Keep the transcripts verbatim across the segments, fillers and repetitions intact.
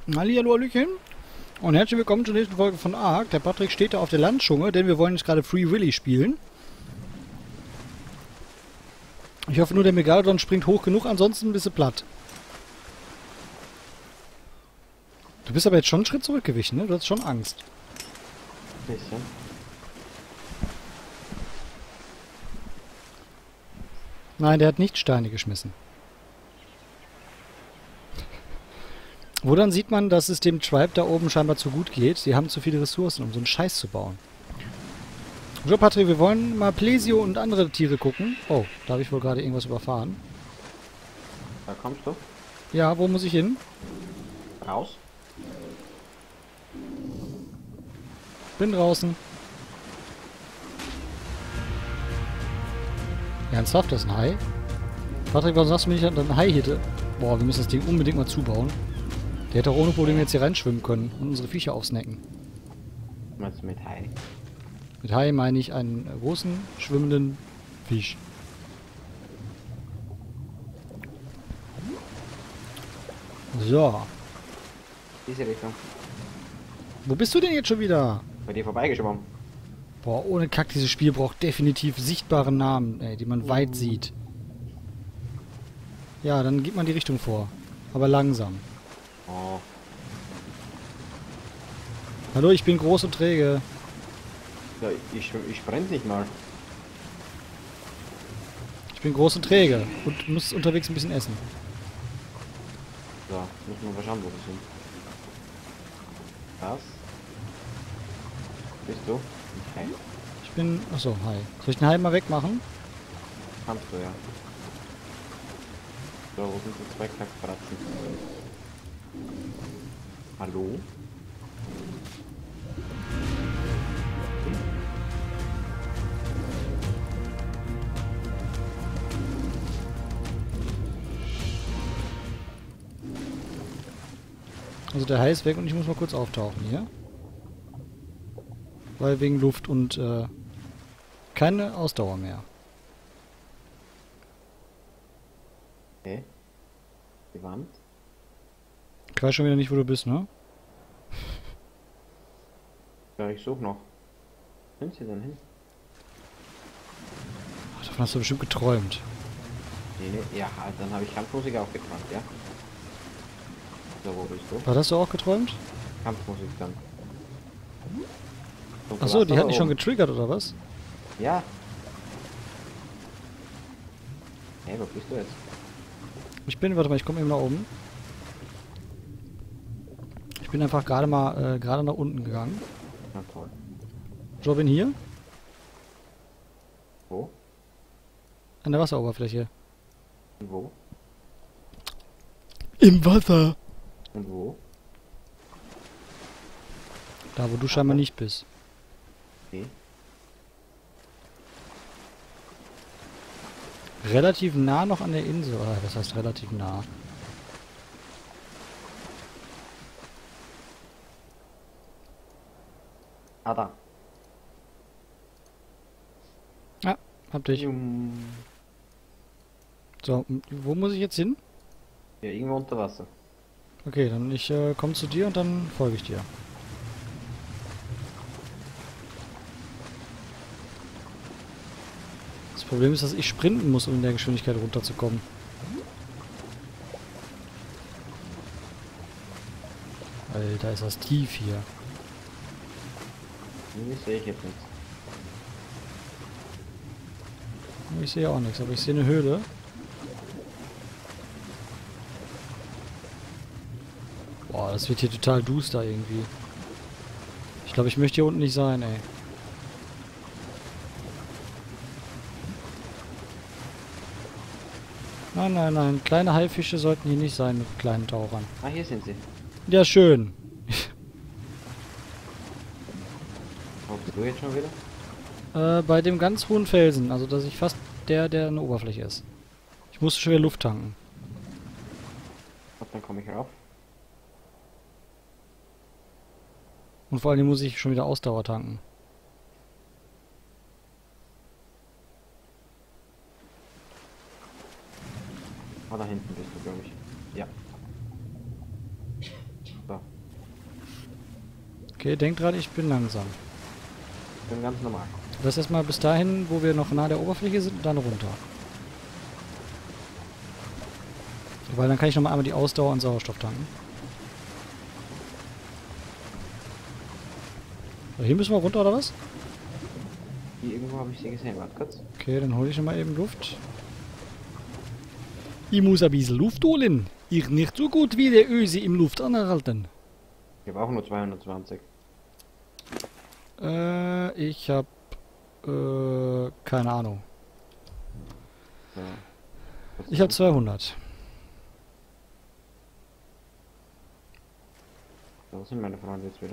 Hallihallo, Hallöchen und herzlich willkommen zur nächsten Folge von Ark. Der Patrick steht da auf der Landschunge, denn wir wollen jetzt gerade Free Willy spielen. Ich hoffe nur, der Megalodon springt hoch genug, ansonsten bist du platt. Du bist aber jetzt schon einen Schritt zurückgewichen, ne? Du hast schon Angst. Bisschen. Nein, der hat nicht Steine geschmissen. Wo dann sieht man, dass es dem Tribe da oben scheinbar zu gut geht. Sie haben zu viele Ressourcen, um so einen Scheiß zu bauen. So, Patrick, wir wollen mal Plesio und andere Tiere gucken. Oh, da habe ich wohl gerade irgendwas überfahren. Da kommst du. Ja, wo muss ich hin? Raus. Bin draußen. Ernsthaft, das ist ein Hai? Patrick, warum sagst du mir nicht, dass ein Hai hätte? Boah, wir müssen das Ding unbedingt mal zubauen. Der hätte auch ohne Probleme jetzt hier reinschwimmen können und unsere Viecher aufsnacken. Was meinst du mit Hai? Mit Hai meine ich einen großen, schwimmenden Fisch. So. Diese Richtung. Wo bist du denn jetzt schon wieder? Bei dir vorbeigeschwommen. Boah, ohne Kack, dieses Spiel braucht definitiv sichtbare Namen, ey, die man weit sieht. Ja, dann gibt man die Richtung vor. Aber langsam. Oh. Hallo, ich bin groß und träge. Ja, ich, ich sprint nicht mal. Ich bin groß und träge und muss unterwegs ein bisschen essen. So, müssen wir mal schauen, wo wir sind. Was? Bist du? Ein Hai? Ich bin... Achso, hi. Soll ich den Hai mal wegmachen? Kannst du, ja. So, wo sind die zwei Kackbratzen? Hallo? Also der Hai ist weg und ich muss mal kurz auftauchen hier. Weil wegen Luft und äh, keine Ausdauer mehr. Okay. Die Wand? Ich weiß schon wieder nicht, wo du bist, ne? Ja, ich suche noch. Sind sie denn hin? Ach, davon hast du bestimmt geträumt. Nee, nee. Ja, halt, dann habe ich Kampfmusik aufgeträumt, ja? So, wo bist du? Was hast du auch geträumt? Kampfmusik dann. Und Achso, warst die da hat dich schon oben. getriggert, oder was? Ja. Hey, wo bist du jetzt? Ich bin, warte mal, ich komme eben nach oben. Ich bin einfach gerade mal, äh, gerade nach unten gegangen. Na toll. So, bin hier. Wo? An der Wasseroberfläche. Und wo? Im Wasser. Und wo? Da, wo du scheinbar nicht bist. Okay. Relativ nah noch an der Insel. Oder das heißt relativ nah. Ah, da. Ja, hab dich. Jum. So, m- wo muss ich jetzt hin? Ja, irgendwo unter Wasser. Okay, dann ich äh, komme zu dir und dann folge ich dir. Das Problem ist, dass ich sprinten muss, um in der Geschwindigkeit runterzukommen. Alter, ist das tief hier. Nee, sehe ich jetzt nichts. Ich sehe auch nichts, aber ich sehe eine Höhle. Boah, das wird hier total duster irgendwie. Ich glaube, ich möchte hier unten nicht sein, ey. Nein, nein, nein. Kleine Haifische sollten hier nicht sein mit kleinen Tauchern. Ah, hier sind sie. Ja, schön. Wo bist du jetzt schon wieder? Äh, bei dem ganz hohen Felsen. Also, dass ich fast der, der an der Oberfläche ist. Ich musste schon wieder Luft tanken. Und dann komme ich rauf. Und vor allem muss ich schon wieder Ausdauer tanken. Ah, da hinten bist du, glaube ich. Ja. So, Okay, denk dran, ich bin langsam. ich bin ganz normal. Lass erstmal bis dahin, wo wir noch nah der Oberfläche sind, und dann runter. Weil dann kann ich nochmal einmal die Ausdauer und Sauerstoff tanken. So, hier müssen wir runter, oder was? Hier irgendwo habe ich sie gesehen, warte kurz. Okay, dann hole ich nochmal eben Luft. Ich muss ein bisschen Luft holen. Ich nicht so gut wie der Ösi im Luft anhalten. Ich habe auch nur zweihundertzwanzig. Äh, ich hab... Äh, keine Ahnung. So. Was Ich hab zweihundert. Wo sind meine Freunde jetzt wieder?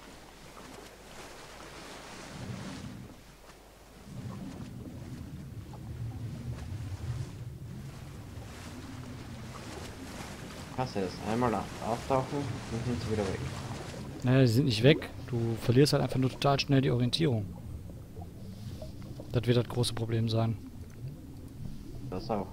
Hasse es. Einmal auftauchen, dann sind sie wieder weg. Naja, die sind nicht weg. Du verlierst halt einfach nur total schnell die Orientierung. Das wird das große Problem sein. Das auch.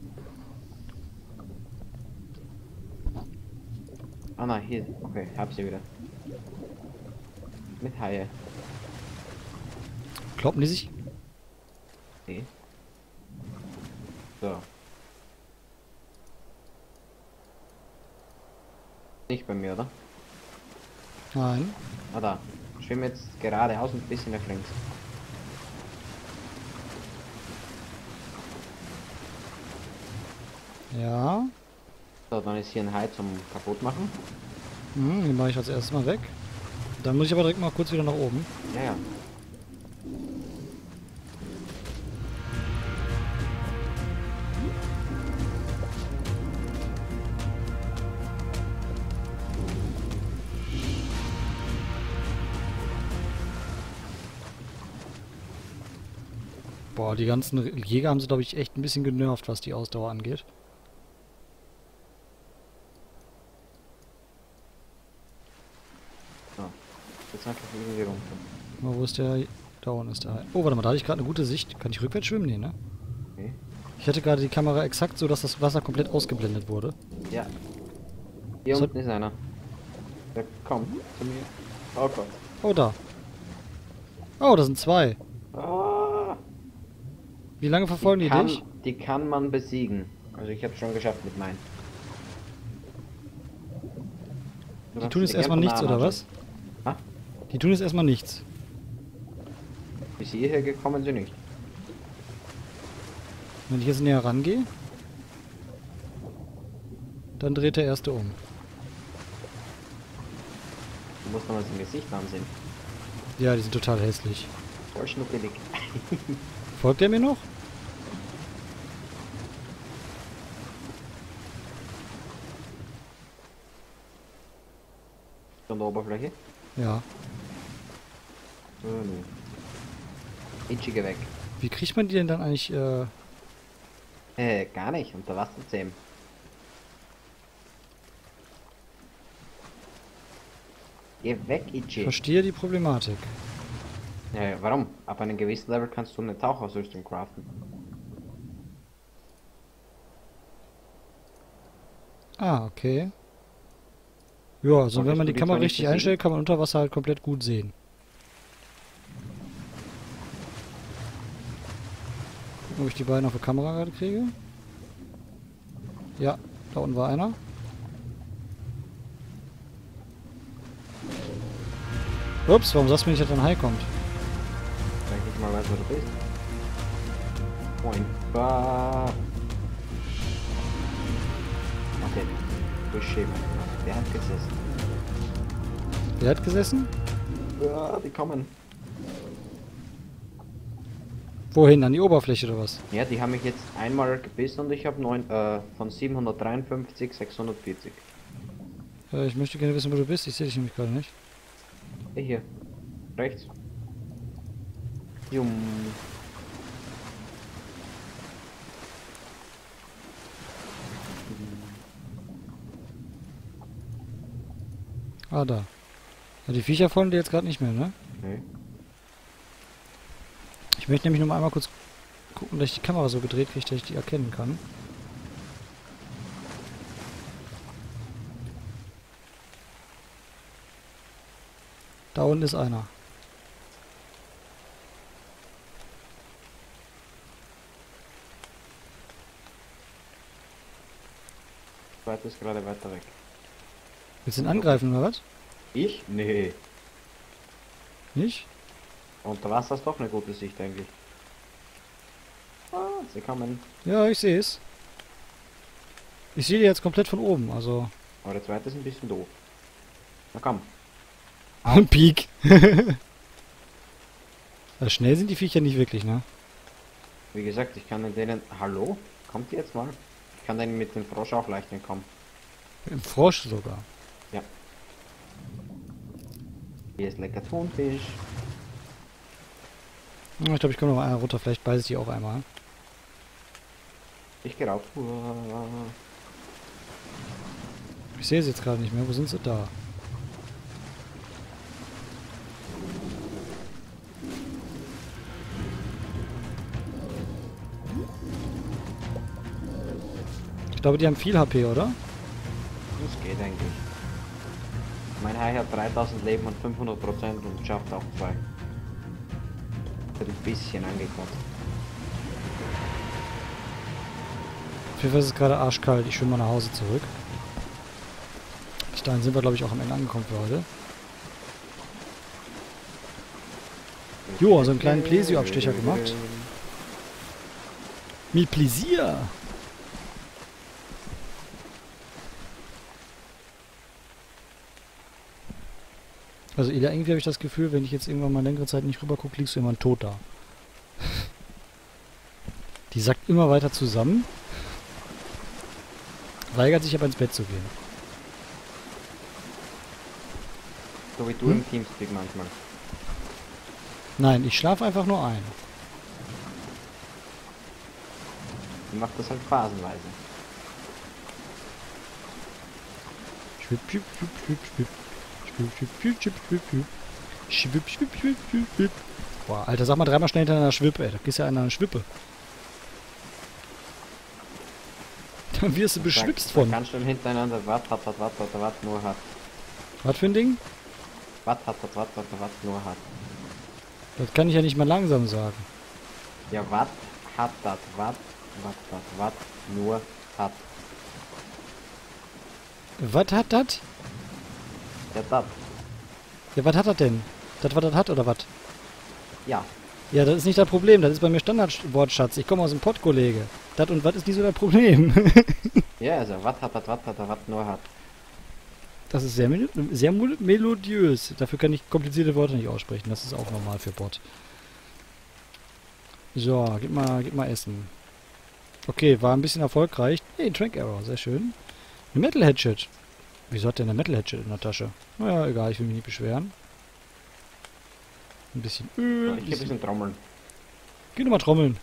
Ah nein, hier. Okay, hab sie wieder. Mit Haie. Kloppen die sich? Okay. So. Nicht bei mir, oder? Nein. Ah da. Schwimme jetzt geradeaus und ein bisschen nach links. Ja. So, dann ist hier ein Hai zum kaputt machen. Hm, den mache ich als erstes mal weg. Dann muss ich aber direkt mal kurz wieder nach oben. Ja, ja. Boah, die ganzen Jäger haben sie, glaube ich, echt ein bisschen genervt, was die Ausdauer angeht. So. Jetzt einfach irgendwie runter. Mal, wo ist der? Da unten ist der Hai. Oh, warte mal, da hatte ich gerade eine gute Sicht. Kann ich rückwärts schwimmen? Nee, ne? Okay. Ich hatte gerade die Kamera exakt so, dass das Wasser komplett ausgeblendet wurde. Ja. Hier So- unten ist einer. Der kommt zu mir. Oh Gott. Oh, da. Oh, da sind zwei. Ah, Wie lange verfolgen die, kann, dich? die kann man besiegen. Also ich habe schon geschafft mit meinen. Du Die darfst tun jetzt dir erstmal gern nichts, Bananen oder was? anschauen. Die tun jetzt erstmal nichts. Bis hierher gekommen sind nicht. Wenn ich jetzt näher rangehe, dann dreht der erste um. Du musst noch mal sein Gesicht ansehen. Ja, die sind total hässlich. Voll schnuckelig. Folgt der mir noch? Von der Oberfläche. Ja. Oh, nee. Itchige weg. Wie kriegt man die denn dann eigentlich, äh... Äh, gar nicht. Unter Wasser zähmen. Geh weg, Itchy. verstehe die Problematik. Ja, ja, warum? Ab einem gewissen Level kannst du eine Tauchausrüstung craften. Ah, okay. Ja, also Solltest wenn man du die die Kamera zwar nicht richtig besiegen? einstellt, kann man unter Wasser halt komplett gut sehen. Gucken, ob ich die beiden auf der Kamera gerade kriege. Ja, da unten war einer. Ups, warum sagst du mir nicht, dass ein Hai kommt? Weil ich nicht mal weiß, wo du bist. Moin. Bah. Okay. Beschämen. Der hat gesessen. Wer hat gesessen? Ja, die kommen. Wohin? An die Oberfläche oder was? Ja, die haben mich jetzt einmal gebissen und ich habe neun äh, von siebenhundertdreiundfünfzig sechshundertvierzig. Äh, ich möchte gerne wissen, wo du bist. Ich sehe dich nämlich gerade nicht. Hey, hier. Rechts. Jum. Ah, da. Ja, die Viecher folgen dir jetzt gerade nicht mehr, ne? Okay. Ich möchte nämlich nur mal einmal kurz gucken, dass ich die Kamera so gedreht kriege, dass ich die erkennen kann. Da unten ist einer. Der zweite ist gerade weiter weg. Willst du ihn angreifen, oder was? Ich? Nee. Nicht? Unter Wasser ist doch eine gute Sicht eigentlich. Ah, sie kommen. Ja, ich sehe es. Ich sehe die jetzt komplett von oben, also... Aber der zweite ist ein bisschen doof. Na komm. Ein Peak. Also schnell sind die Viecher nicht wirklich, ne? Wie gesagt, ich kann in denen... Hallo? Kommt ihr jetzt mal? Ich kann denen mit dem Frosch auch leicht entkommen. Im Frosch sogar. Ja. Hier ist lecker Thunfisch. Ich glaube, ich komme noch mal einer runter. Vielleicht beiße ich die auch einmal. Ich geh rauf. Ich sehe sie jetzt gerade nicht mehr. Wo sind sie? Da. Ich glaube, die haben viel H P, oder? Das geht eigentlich. Mein Hai hat dreitausend Leben und fünfhundert Prozent und schafft auch zwei. Hat ein bisschen angekotzt. Auf jeden Fall ist es gerade arschkalt. Ich schwimme mal nach Hause zurück. Bis dahin sind wir, glaube ich, auch am Ende angekommen für heute. Jo, also einen kleinen Plesio-Abstecher gemacht. Mit Pläsier! Also Ila, irgendwie habe ich das Gefühl, wenn ich jetzt irgendwann mal längere Zeit nicht rüber gucke, liegst du immer tot da. Die sackt immer weiter zusammen. Weigert sich aber ins Bett zu gehen. So wie du Hm? im Teamspeak manchmal. Nein, ich schlafe einfach nur ein. Die macht das halt phasenweise. Schwipp, schwipp, schwipp, schwipp, schwipp. Schwipp, schwipp, schwipp, schwipp, schwipp, schwipp. Schwipp, schwipp, schwipp, schwipp, schwipp. Boah, Alter, sag mal dreimal schnell hintereinander Schwipp, ey. Da gehst ja einer an Schwippe. Dann wirst du beschwipst Sag, von. Ganz schön hintereinander. Wat hat, hat, wat, hat, wat, nur hat. Was für ein Ding? Wat hat, hat, wat, hat, wat, nur hat. Das kann ich ja nicht mal langsam sagen. Ja, wat hat, dat, wat, wat, dat, wat, nur hat. Was hat das? Ja, dat. Ja, was hat das denn? Das, was das hat, oder was? Ja. Ja, das ist nicht das Problem. Das ist bei mir Standardwortschatz. Ich komme aus dem Pott, Kollege. Das und was ist nicht so das Problem? Ja, also, wat hat, dat, wat hat, wat, nur hat. Das ist sehr, mel sehr mel- melodiös. Dafür kann ich komplizierte Worte nicht aussprechen. Das ist auch normal für Bot. So, gib mal, gib mal Essen. Okay, war ein bisschen erfolgreich. Hey, ein Trank Arrow, sehr schön. Eine Metal Hatchet. Wieso hat der eine Metal Hatchet in der Tasche? Naja, egal, ich will mich nicht beschweren. Ein bisschen Öl. So, Ein ich geh ein bisschen... bisschen trommeln. Geh doch mal trommeln.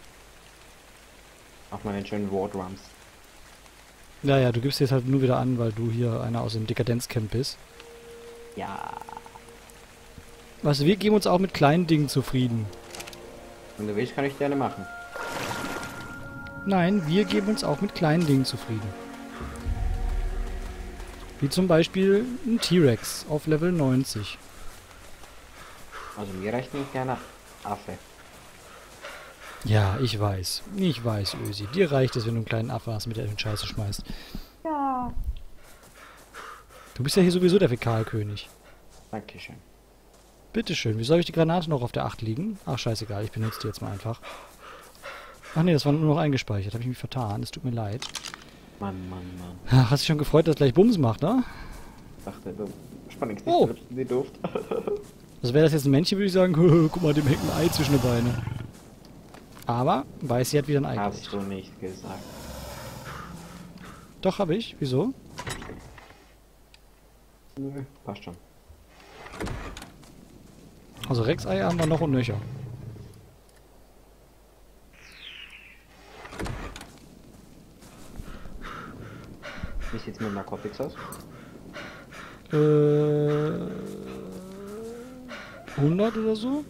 Auf meinen schönen Wardrums. Naja, du gibst jetzt halt nur wieder an, weil du hier einer aus dem Dekadenzcamp bist. Ja. Weißt du, wir geben uns auch mit kleinen Dingen zufrieden. Wenn du willst, kann ich gerne machen. Nein, wir geben uns auch mit kleinen Dingen zufrieden. Wie zum Beispiel ein T-Rex auf Level neunzig. Also mir reicht ein kleiner Affe. Ja, ich weiß. Ich weiß, Ösi. Dir reicht es, wenn du einen kleinen Affe hast, mit der du in Scheiße schmeißt. Ja. Du bist ja hier sowieso der Fäkalkönig. Dankeschön. Bitteschön. Wieso habe ich die Granate noch auf der acht liegen? Ach, scheißegal. Ich benutze die jetzt mal einfach. Ach nee, das war nur noch eingespeichert. Habe ich mich vertan. Es tut mir leid. Mann, Mann, Mann. Ach, hast dich schon gefreut, dass gleich Bums macht, ne? Ich dachte, du spannst Oh. nicht in die Luft. Also wäre das jetzt ein Männchen, würde ich sagen, guck mal, dem hängt ein Ei zwischen den Beinen. Aber weiß, sie hat wieder ein Ei gelegt. Hast du nicht gesagt. Doch, habe ich. Wieso? Nö, passt schon. Also Rex-Eier haben wir noch und nöcher. Wie sieht's mit Narcotics aus? Äh, hundert oder so?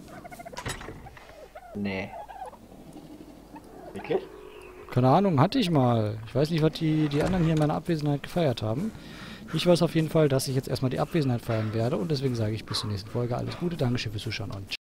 Nee. Wirklich? Keine Ahnung, hatte ich mal. Ich weiß nicht, was die, die anderen hier in meiner Abwesenheit gefeiert haben. Ich weiß auf jeden Fall, dass ich jetzt erstmal die Abwesenheit feiern werde und deswegen sage ich bis zur nächsten Folge alles Gute, Dankeschön fürs Zuschauen und